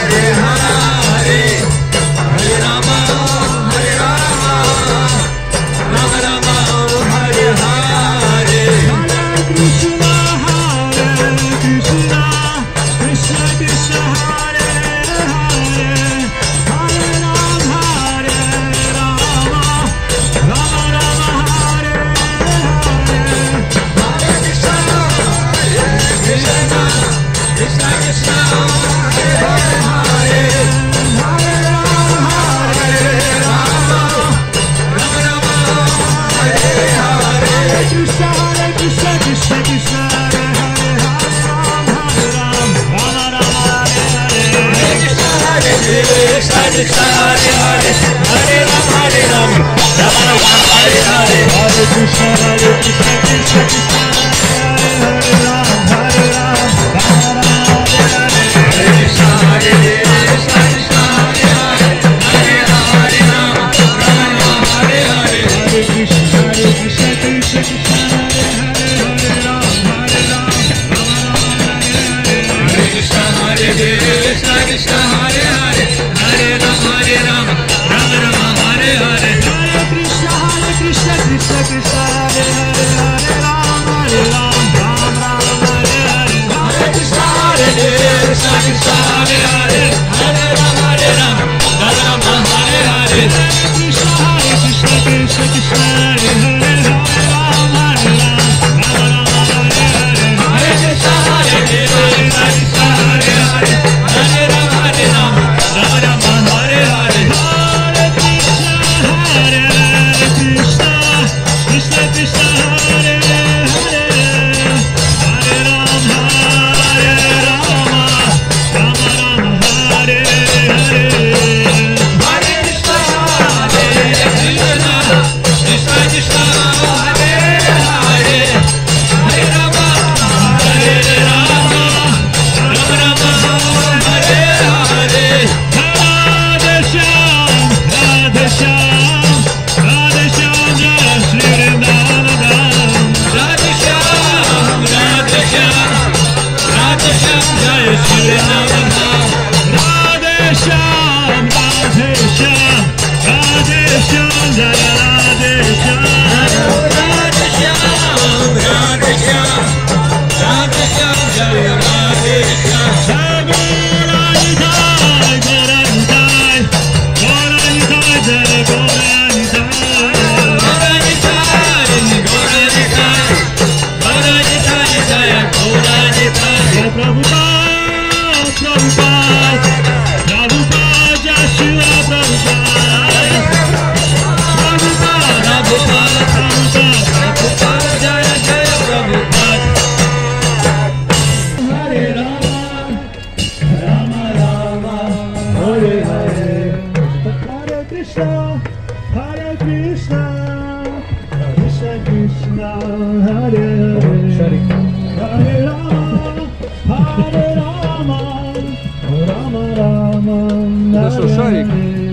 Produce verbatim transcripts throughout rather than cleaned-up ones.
Это что, шарик?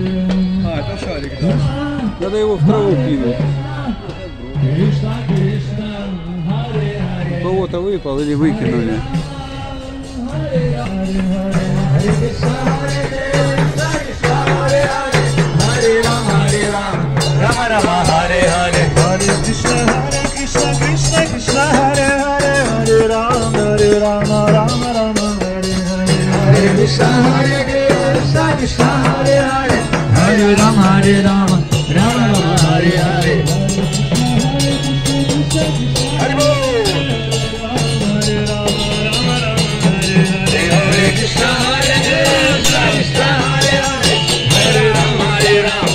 А, это шарик, да. Надо его в траву кинуть. У кого-то выпал или выкинули. Rama Rama Hare Hare Hare Krishna Hare Krishna Krishna Krishna Hare Hare Hare Rama Hare Rama Rama Rama Hare Hare Hare Krishna Hare Krishna Krishna Hare Hare Hare Rama Hare Rama Rama Rama Hare Hare Hare Bol Hare Krishna Hare Krishna Krishna Hare Hare Hare Rama Hare Rama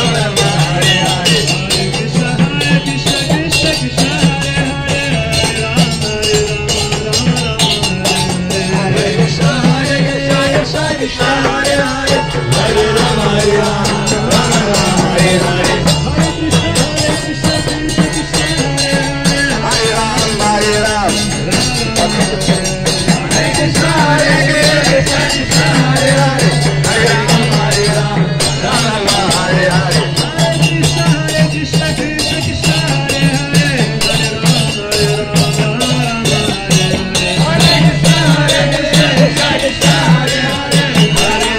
Krishna Hare Hare Hare Rama Hare Rama Rama Rama Hare Hare Hare Krishna Hare Krishna Krishna Krishna Hare Hare Hare Rama Hare Rama Hare Krishna Hare Krishna Krishna Hare Hare Hare Rama Hare Rama Rama Rama Hare Hare Hare Krishna Hare Krishna Krishna Krishna Hare Hare Hare Rama Hare Rama Rama Rama Hare Hare Hare Krishna Hare Krishna Krishna Krishna Hare Hare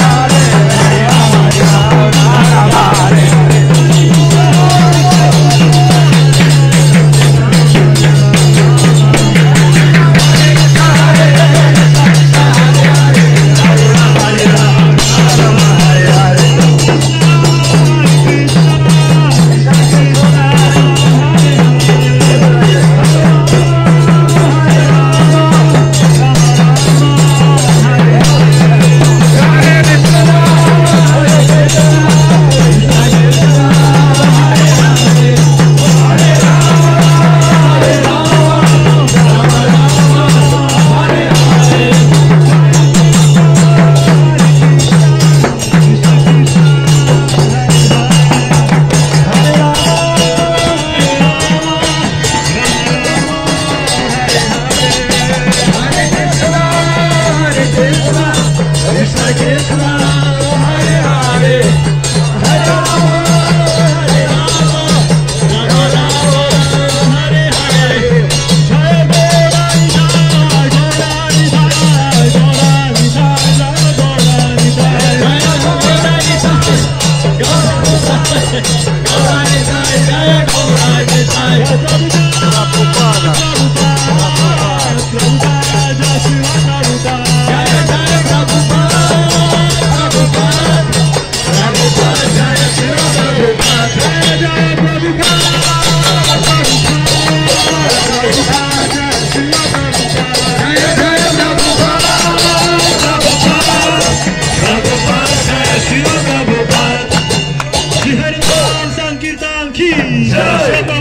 Sankirtan ki